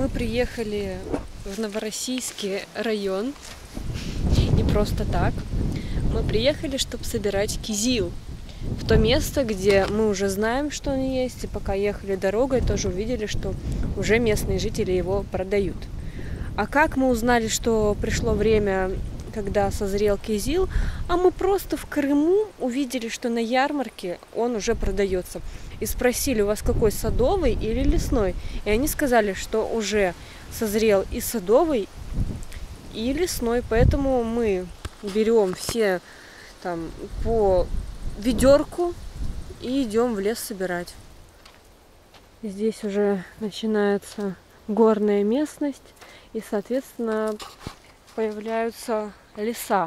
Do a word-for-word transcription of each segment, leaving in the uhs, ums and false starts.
Мы приехали в Новороссийский район не просто так. Мы приехали, чтобы собирать кизил. В то место, где мы уже знаем, что он есть, и пока ехали дорогой, тоже увидели, что уже местные жители его продают. А как мы узнали, что пришло время, когда созрел кизил? А мы просто в Крыму увидели, что на ярмарке он уже продается. И спросили, у вас какой, садовый или лесной? И они сказали, что уже созрел и садовый, и лесной. Поэтому мы берем все там по ведерку и идем в лес собирать. Здесь уже начинается горная местность, и, соответственно, появляются леса.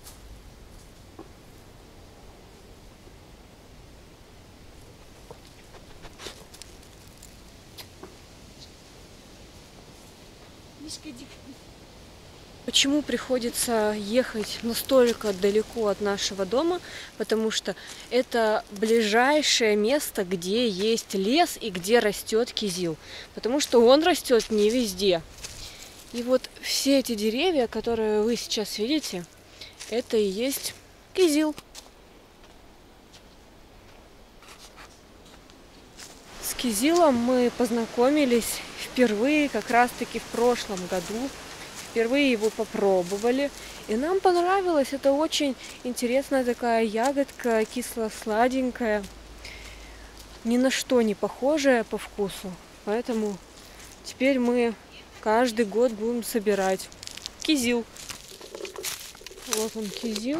Почему приходится ехать настолько далеко от нашего дома? Потому что это ближайшее место, где есть лес и где растет кизил. Потому что он растет не везде. И вот все эти деревья, которые вы сейчас видите, это и есть кизил. С кизилом мы познакомились впервые как раз-таки в прошлом году. Впервые его попробовали, и нам понравилось. Это очень интересная такая ягодка, кисло-сладенькая, ни на что не похожая по вкусу. Поэтому теперь мы каждый год будем собирать кизил. Вот он, кизил.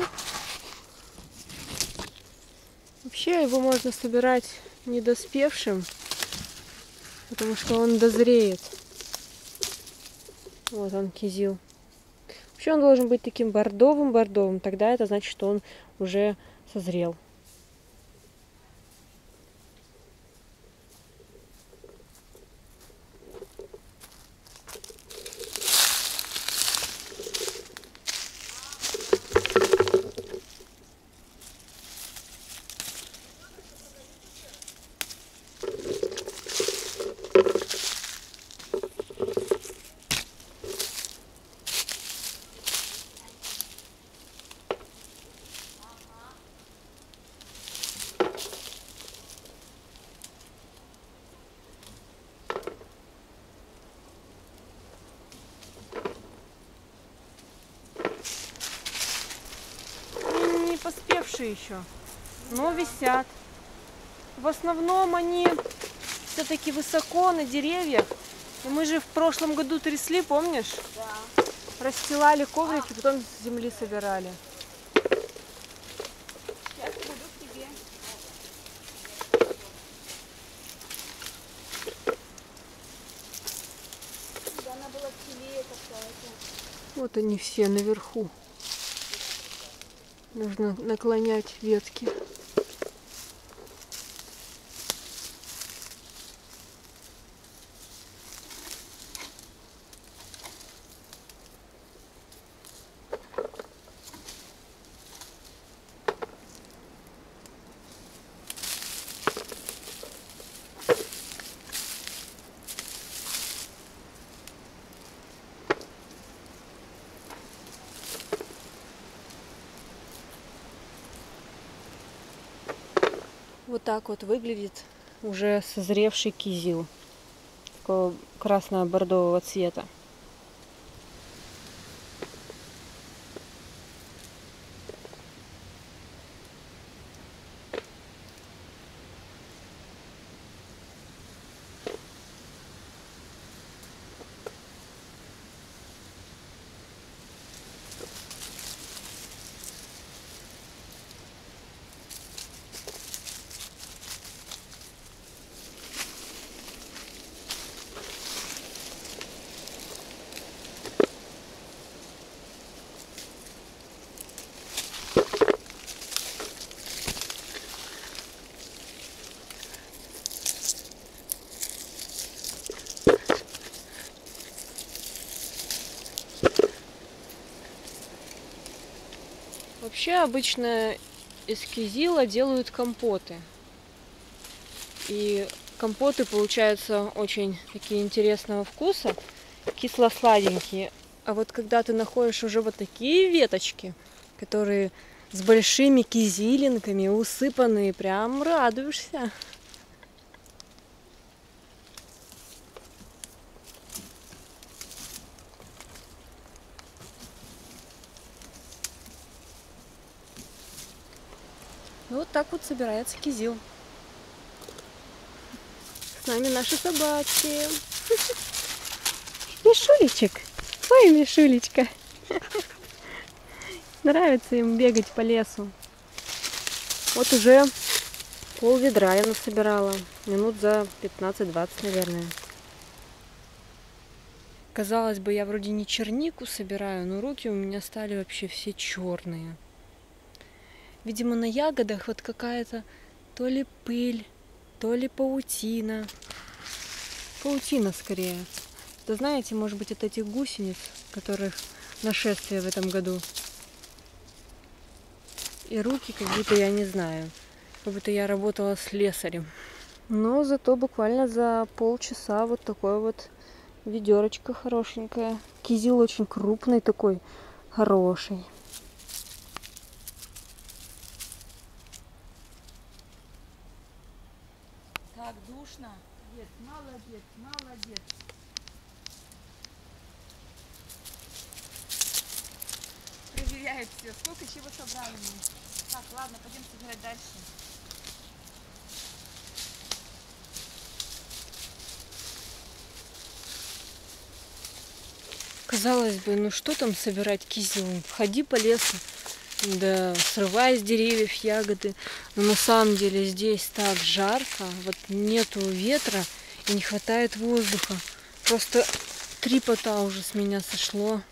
Вообще его можно собирать недоспевшим, потому что он дозреет. Вот он, кизил. Вообще он должен быть таким бордовым-бордовым. Тогда это значит, что он уже созрел. Поспевшие еще, но висят. В основном они все-таки высоко на деревьях. И мы же в прошлом году трясли, помнишь? Да. Расстилали коврики, потом с земли собирали. Сейчас буду к тебе. Да, она была целее какая-то. Вот они все наверху. Нужно наклонять ветки. Вот так вот выглядит уже созревший кизил. Такого красно-бордового цвета. Вообще обычно из кизила делают компоты. И Компоты получаются очень такие интересного вкуса, кисло-сладенькие. А вот когда ты находишь уже вот такие веточки, которые с большими кизилинками, усыпанные, прям радуешься. Ну, вот так вот собирается кизил. С нами наши собачки. Мишулечек. Ой, Мишулечка. Нравится им бегать по лесу. Вот уже пол ведра я насобирала. Минут за пятнадцать-двадцать, наверное. Казалось бы, я вроде не чернику собираю, но руки у меня стали вообще все черные. Видимо, на ягодах вот какая-то то ли пыль, то ли паутина. Паутина скорее. Это, знаете, может быть, от этих гусениц, которых нашествие в этом году. И руки, как будто я не знаю, как будто я работала слесарем. Но зато буквально за полчаса вот такое вот ведерочко хорошенькое. Кизил очень крупный такой, хороший. Так душно. Нет, молодец, молодец. Проверяет все. Сколько чего собрали мы. Так, ладно, пойдем собирать дальше. Казалось бы, ну что там собирать кизил? Ходи по лесу, да срывай с деревьев ягоды. Но на самом деле здесь так жарко, вот нету ветра и не хватает воздуха. Просто три пота уже с меня сошло.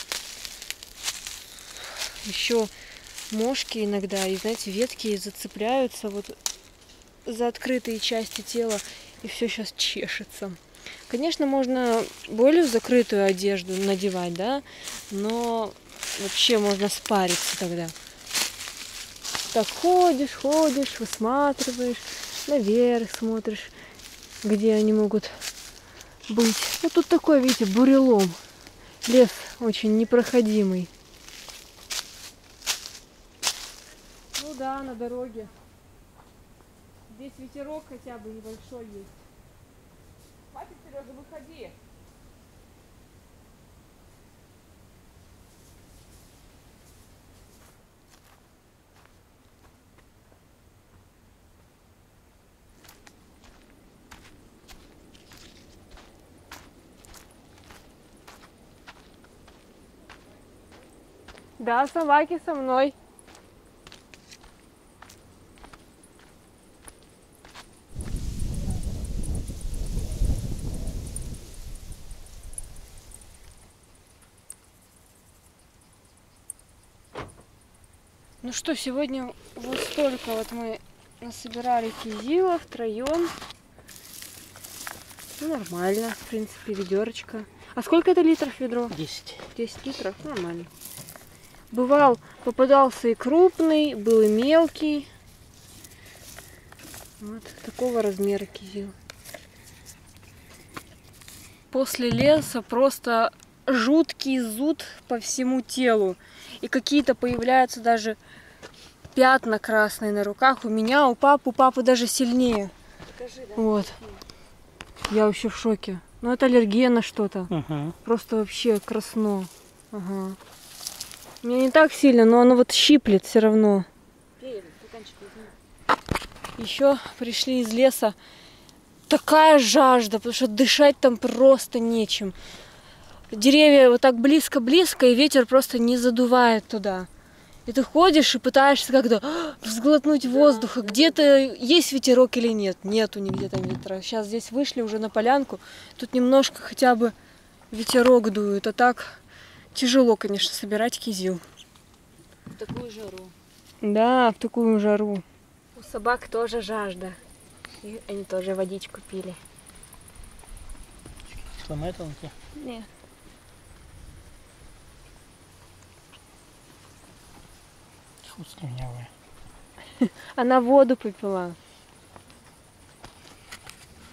Еще мошки иногда, и знаете, ветки зацепляются вот за открытые части тела, и все сейчас чешется. Конечно, можно более закрытую одежду надевать, да, но вообще можно спариться тогда. Так ходишь, ходишь, высматриваешь, наверх смотришь, где они могут быть. Вот тут такой, видите, бурелом. Лес очень непроходимый. Ну да, на дороге. Здесь ветерок хотя бы небольшой есть. Хватит, Сережа, выходи. Да, собаки со мной. Ну что, сегодня вот столько вот мы насобирали кизила втроем. Ну, нормально, в принципе, ведерочко. А сколько это литров ведро? Десять. Десять литров? Нормально. Бывал, попадался и крупный, был и мелкий. Вот такого размера кизил. После леса просто жуткий зуд по всему телу. И какие-то появляются даже пятна красные на руках. У меня, у папы, у папы даже сильнее. Покажи, да? Вот. Я вообще в шоке. Ну это аллергия на что-то. Угу. Просто вообще красно. Ага. Мне не так сильно, но оно вот щиплет все равно. Пей, стаканчик возьми. Еще пришли из леса. Такая жажда, потому что дышать там просто нечем. Деревья вот так близко-близко, и ветер просто не задувает туда. И ты ходишь и пытаешься как-то взглотнуть воздуха. Где-то есть ветерок или нет? Нету нигде там ветра. Сейчас здесь вышли уже на полянку. Тут немножко хотя бы ветерок дует. А так тяжело, конечно, собирать кизил. В такую жару. Да, в такую жару. У собак тоже жажда. И они тоже водичку пили. Сломай тонкий. Нет. Фу, слюнявая. Она воду попила.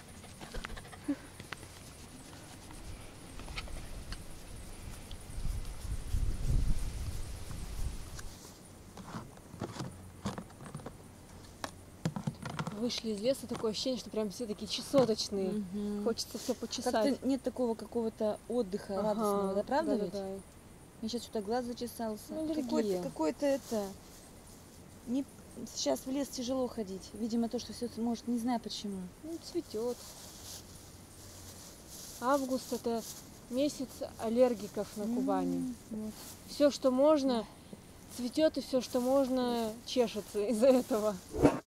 вышли из леса, такое ощущение, что прям все такие чесоточные. Мгм. Хочется все почесать. Как-то нет такого какого-то отдыха Ага, радостного, да, правда ведь? да-да-да. Мне сейчас что-то глаз зачесался. Ну, Какой-то, аллергия. какой-то это... Не... Сейчас в лес тяжело ходить. Видимо, то, что все, может, не знаю почему. Ну, цветет. Август это месяц аллергиков на Кубани. М, вот. Все, что можно, цветет, и все, что можно, чешется из-за этого.